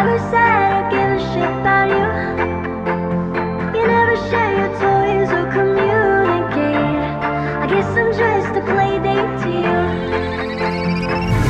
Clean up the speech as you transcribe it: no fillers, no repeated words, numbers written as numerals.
never said I give a shit about you. You never share your toys or communicate. I guess I'm just a play date to you.